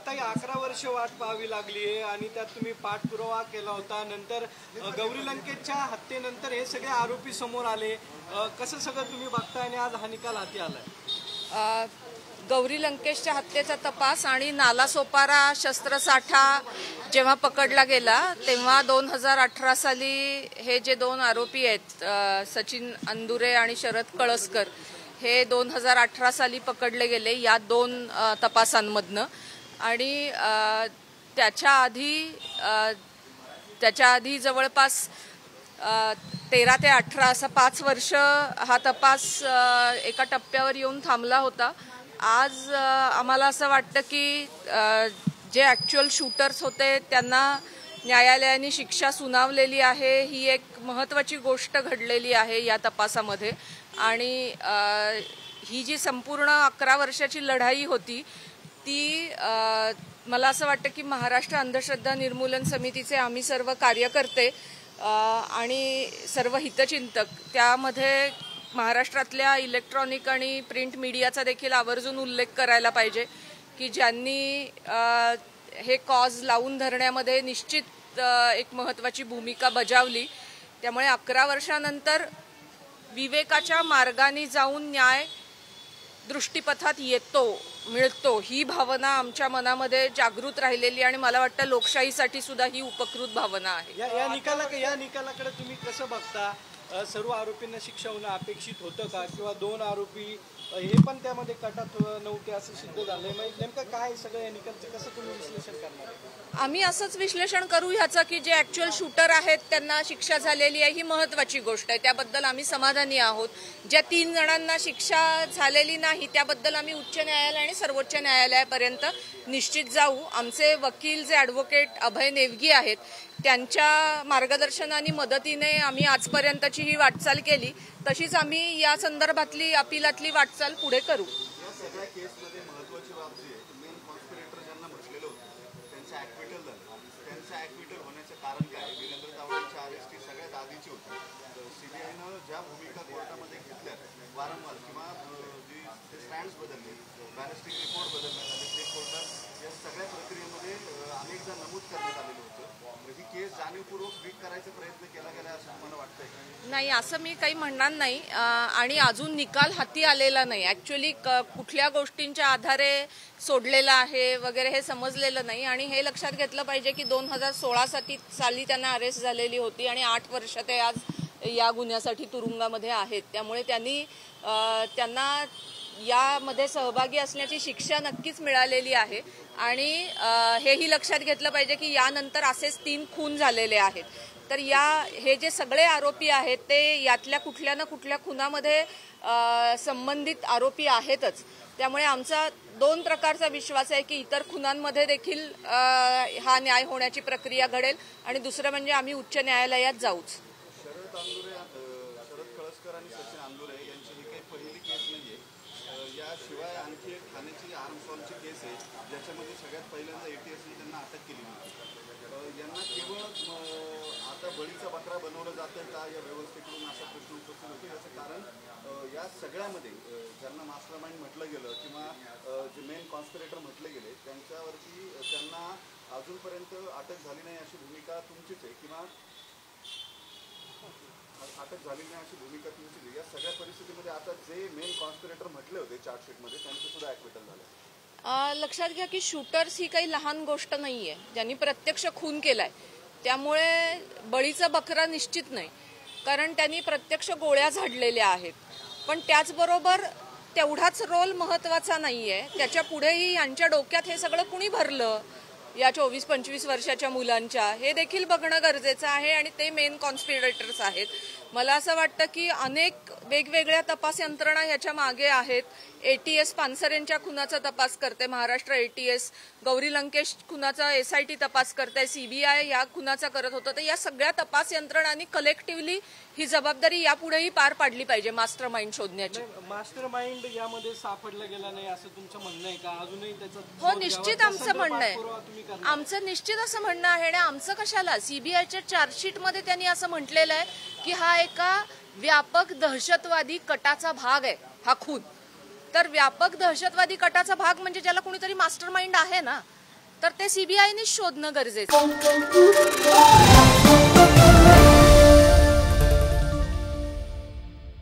आता या 11 वर्ष वाट पाहावी लागली आहे आणि त्यात तुम्ही पाठपुरावा केला होता. नंतर गौरी लंकेशच्या हत्येनंतर हे सगळे आरोपी समोर आले. कसं सगळं तुम्ही बघताय आणि आज हा निकाल हाती आलाय? गौरी लंकेशच्या हत्येचा तपास आणि नालासोपारा शस्त्रसाठा जेव्हा पकडला गेला तेव्हा 2018 साली हे जे दोन आरोपी आहेत सचिन अंदुरे आणि शरद कळसकर हे 2018 साली पकडले गेले या दोन तपासांमधनं. आणि त्याच्या आधी जवळपास 13 ते 18 असा 5 वर्ष हा तपास एका टप्प्यावर येऊन थांबला होता. आज आम्हाला असं वाटतं की जे ॲक्च्युअल शूटर्स होते त्यांना न्यायालयाने शिक्षा सुनावलेली आहे. ही एक महत्त्वाची गोष्ट घडलेली आहे या तपासामध्ये. आणि ही जी संपूर्ण 11 वर्षाची लढाई होती ती मला असं वाटतं की महाराष्ट्र अंधश्रद्धा निर्मूलन समितीचे आम्ही सर्व कार्यकर्ते आणि सर्व हितचिंतक त्यामध्ये महाराष्ट्रातल्या इलेक्ट्रॉनिक आणि प्रिंट मीडियाचा देखील आवर्जून उल्लेख करायला पाहिजे की ज्यांनी हे कॉज लावून धरण्यामध्ये निश्चित एक महत्त्वाची भूमिका बजावली. त्यामुळे 11 वर्षानंतर विवेकाच्या मार्गाने जाऊन न्याय दृष्टीपथात मिळतो ही भावना आमच्या मनामध्ये जागृत राहिलेली आणि मला वाटतं लोकशाहीसाठी सुद्धा ही उपकृत भावना आहे. या निकालाकडे तुम्ही कसं बघता? सर्व आरोपींना शिक्षा होणं अपेक्षित होतं का? किंवा दोन आरोपी हे पण त्यामध्ये कटात नव्हते असं सिद्ध झालंय. नेमकं काय सगळं या निकालचं कसं तुम्ही विश्लेषण करणार? आम्ही असंच विश्लेषण करू ह्याचं की जे ॲक्च्युअल शूटर आहेत त्यांना शिक्षा झालेली आहे ही महत्त्वाची गोष्ट आहे. त्याबद्दल आम्ही समाधानी आहोत. ज्या 3 जणांना शिक्षा झालेली नाही त्याबद्दल आम्ही उच्च न्यायालय आणि सर्वोच्च न्यायालयापर्यंत निश्चित जाऊ. आमचे वकील जे ॲडव्होकेट अभय नेवगी आहेत त्यांच्या मार्गदर्शनाने मदतीने आम्ही आजपर्यंतची ही वाटचाल केली. तशीच आम्ही या संदर्भातली अपिलातली वाटचाल पुढे करू. या सगळ्या केसमध्ये महत्त्वाची बाब जी आहे मेन कॉन्स्पिरेटर ज्यांना म्हटलेलं होतं त्यांचं ॲक्विटल झालं. त्यांचं ॲक्विटल होण्याचं कारण काय? वीरेंद्र तावडेंची अरेस्ट ही सगळ्यात आधीची होती. सीबीआयनं ज्या भूमिका कोर्टामध्ये घेतल्या वारंवार किंवा जी ते स्टँड्स बदलले, बॅलिस्टिक रिपोर्ट बदलण्यात आले, ते कोर्टात या सगळ्या प्रक्रियेमध्ये अनेकदा नमूद करण्यात आलेलं होतं. ही केस जाणीवपूर्वक वीक करायचा प्रयत्न केला गेला असं मला वाटतंय. नाही असं मी काही म्हणणार नाही. आणि अजून निकाल हाती आलेला नाही. ॲक्च्युअली कुठल्या गोष्टींच्या आधारे सोडलेला आहे वगैरे हे समजलेलं नाही. आणि हे लक्षात घेतलं पाहिजे की 2016 साली त्यांना अरेस्ट झालेली होती आणि 8 वर्ष ते आज या गुन्ह्यासाठी तुरुंगामध्ये आहेत. त्यामुळे त्यांना यामध्ये सहभागी असण्याची शिक्षा नक्कीच मिळालेली आहे. आणि हेही लक्षात घेतलं पाहिजे की यानंतर असेच 3 खून झालेले आहेत. तर हे जे सगळे आरोपी आहेत ते यातल्या कुठल्या ना कुठल्या खुनामध्ये संबंधित आरोपी आहेतच. त्यामुळे आमचा 2 प्रकारचा विश्वास आहे की इतर खुनांमध्ये देखील हा न्याय होण्याची प्रक्रिया घडेल आणि दुसरं म्हणजे आम्ही उच्च न्यायालयात जाऊच. शरद कळसकर आणि सचिन अंदुरे यांची ही काही पहिली केस नाहीये. याशिवाय आणखी एक ठाण्याची आर्मस्टॉलची केस आहे ज्याच्यामध्ये सगळ्यात पहिल्यांदा ATSने त्यांना अटक केली होती. यांना केवळ आता बळीचा बकरा बनवलं जातं का या व्यवस्थेकडून असा प्रश्न उपस्थित होतो. याचं कारण या सगळ्यामध्ये ज्यांना मास्टर माइंड म्हटलं गेलं किंवा जे मेन कॉन्स्पिरेटर म्हटले गेले त्यांना अजूनपर्यंत अटक झाली नाही अशी भूमिका तुमचीच आहे किंवा अटक झाली नाही अशी भूमिका तुमची. या सगळ्या परिस्थितीमध्ये आता जे मेन कॉन्स्पिरेटर म्हटले होते चार्जशीटमध्ये त्यांचं सुद्धा ॲक्विटल झालं. लक्षात घ्या की शूटर्स ही काही लहान गोष्ट नाहीये. ज्यांनी प्रत्यक्ष खून केलाय त्यामुळे बळीचा बकरा निश्चित नाही. कारण त्यांनी प्रत्यक्ष गोळ्या झाडलेल्या आहेत. पण त्याचबरोबर तेवढाच रोल महत्त्वाचा नाहीये. त्याच्या पुढेही यांच्या डोक्यात हे सगळं कुणी भरलं या 24-25 वर्षाच्या मुलांच्या हे देखील बघणं गरजेचं आहे. आणि ते मेन कॉन्स्पिरेटर्स आहेत. मला असं वाटतं की अनेक वेगवेगळ्या तपास यंत्रणा ह्याच्या मागे आहेत. ATS पानसरेंच्या खुनाचा तपास करते महाराष्ट्र ATS, गौरी लंकेश खुनाचा SIT तपास करते, CBI या खुनाचा करत होतं. तर या सगळ्या तपास यंत्रणांनी कलेक्टिव्हली ही जबाबदारी यापुढेही पार पाडली पाहिजे मास्टर माइंड शोधण्याची. मास्टर माइंड यामध्ये सापडला गेला नाही असं तुमचं म्हणणं आहे का? अजूनही त्याचं हो निश्चित आमचं म्हणणं आहे. आमचं निश्चित असं म्हणणं आहे. आणि आमचं कशाला CBIच्या चार्जशीटमध्ये त्यांनी असं म्हटलेलं आहे की हा एका व्यापक दहशतवादी कटाचा भाग आहे हा खून. तर व्यापक दहशतवादी कटाचा भाग म्हणजे ज्याला कुणीतरी मास्टर माइंड आहे ना. तर ते सीबीआयनेच शोधणं गरजेचं आहे.